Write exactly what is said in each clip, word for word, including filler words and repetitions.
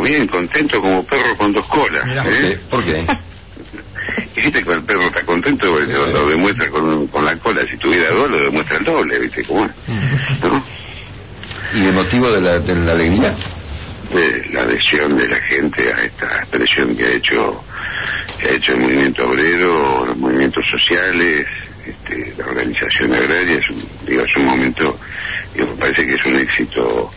bien, contento como perro con dos colas. ¿Eh? ¿Por qué? Viste que el perro está contento porque sí, lo, lo demuestra con, con la cola. Si tuviera dos, lo demuestra el doble, ¿viste cómo es? ¿No? ¿Y el motivo de la, de la alegría? De la adhesión de la gente a esta expresión que ha hecho que ha hecho el movimiento obrero, los movimientos sociales, este, la organización agraria. Es un, digo, es un momento que me parece que es un éxito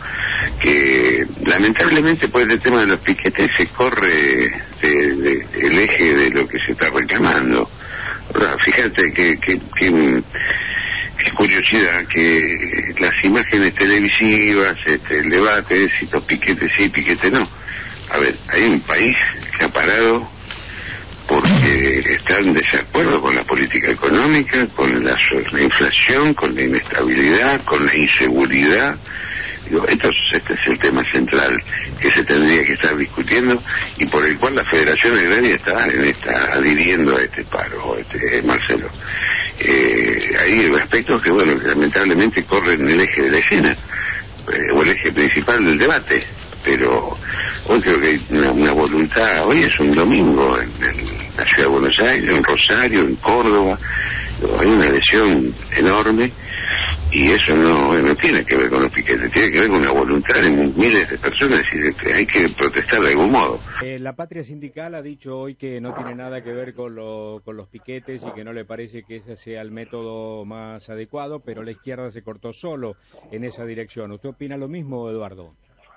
que lamentablemente por el tema de los piquetes se corre de, de, el eje de lo que se está reclamando. Ahora, fíjate que, que, que qué curiosidad que las imágenes televisivas, este, el debate, si los piquetes sí, piquetes no. A ver, hay un país que ha parado porque está en desacuerdo con la política económica, con la, la inflación, con la inestabilidad, con la inseguridad. Digo, esto, este es el tema central que se tendría que estar discutiendo y por el cual la Federación Agraria está, en esta, adhiriendo a este paro, este, Marcelo. Eh, hay aspectos que, bueno, que lamentablemente corren el eje de la escena, eh, o el eje principal del debate, pero hoy creo que hay una, una voluntad. Hoy es un domingo en, en la ciudad de Buenos Aires, en Rosario, en Córdoba, hay una adhesión enorme. Y eso no, no tiene que ver con los piquetes, tiene que ver con una voluntad de miles de personas y que hay que protestar de algún modo. Eh, la Patria Sindical ha dicho hoy que no tiene nada que ver con, lo, con los piquetes y que no le parece que ese sea el método más adecuado, pero la izquierda se cortó solo en esa dirección. ¿Usted opina lo mismo, Eduardo?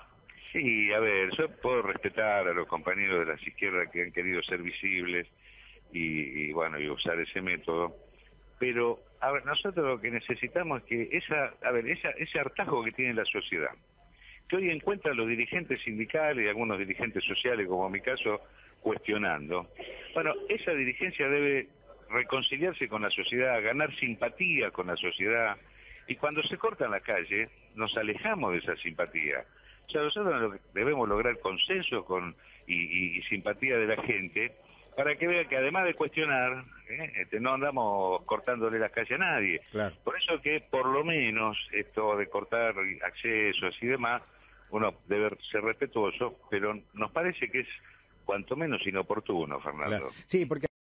Sí, a ver, yo puedo respetar a los compañeros de las izquierdas que han querido ser visibles y, y bueno, y usar ese método. Pero, a ver, nosotros lo que necesitamos es que esa, a ver, esa, ese hartazgo que tiene la sociedad, que hoy encuentra a los dirigentes sindicales y algunos dirigentes sociales, como en mi caso, cuestionando. Bueno, esa dirigencia debe reconciliarse con la sociedad, ganar simpatía con la sociedad, y cuando se corta en la calle, nos alejamos de esa simpatía. O sea, nosotros debemos lograr consenso con y, y, y simpatía de la gente, para que vea que además de cuestionar, ¿eh? este, no andamos cortándole la calle a nadie. Claro. Por eso que por lo menos esto de cortar accesos y demás, uno debe ser respetuoso, pero nos parece que es cuanto menos inoportuno, Fernando. Claro. Sí, porque